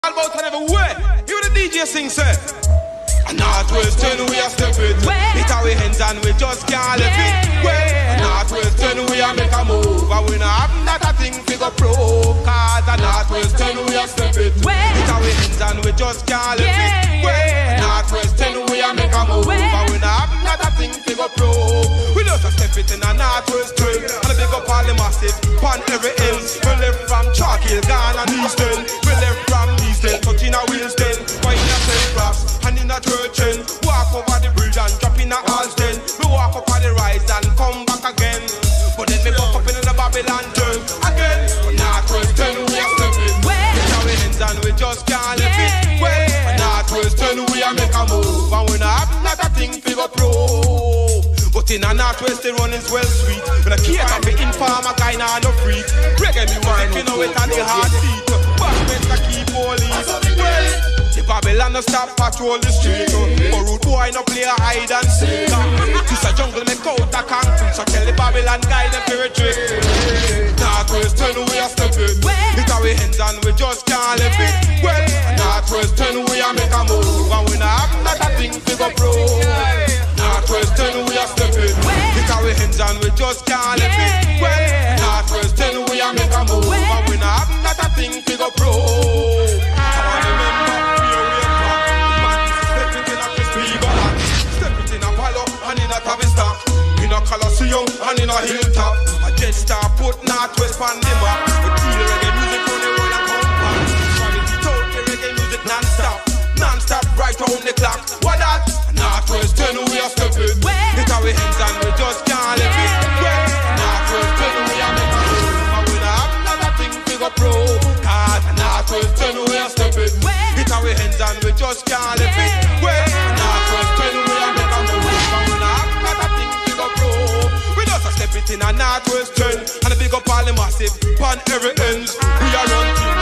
All about and everywhere. You the DJ sing, sir. And Northwest 10 we are stepping. Hit our hands and we just can't live it. Well, Northwest 10 we are make a move. And we not have not a thing to go pro. Cause at Northwest 10 we are stepping. Hit our hands and we just can't live it. Well, Northwest 10 we are make a move. And we not have not a thing to go pro. We just a step it in a Northwest 10. And a big up all the massive. Pan every else. We left from Chalk Hill, Ghana and Easton. We left from Easton, touching a Wilston. Why in a St. and in a church end. Walk over the bridge and drop in a Alston. We walk up on the rise and come back again. But then we walk up in the Babylon turn again. Northwest 10 we are stepping. Get our hands and we just can't live it. Northwest 10 we are make a move. And we not have not a thing to go pro. But in a Northwest they run is well sweet. When a kid have an informer guy now no freak. Reggae me mind, you know it at the heartbeat. But when the keep police. Well, the Babylon no stop patrol the street. Or rude boy no play a hide and seek. This a jungle make out a concrete. So tell the Babylon guy them to retreat. Northwest 10 we are stepping. Hit our hands and we just can't live it. Well, Northwest 10 we are make a move. And we not have not a thing to go pro. Northwest 10 we are stepping. Hit our hands and we just can't live it. Well, Northwest 10 we are make a move. And we not have not a thing to go pro. I remember where we are from. Man, step it in a crispy back. Step it in a Palo and in a Tavista. In a Colosseum and in a Hilltop. A jet star put Northwest on the map. We feel reggae music on the road and come back. Quality total reggae music non-stop. Non-stop right round the clock. What that? Northwest 10 we are stepping. Hit our hands and we just can't live it. Northwest 10 we are making a move. And we not have another thing to go pro. Cause Northwest 10 we are stepping. Hit our hands and we just can't live it. Northwest 10 we are making a move. And we not have another thing to go pro. We just a step it in a Northwest 10. And a big up all the massive. Pan every ends. We are run team.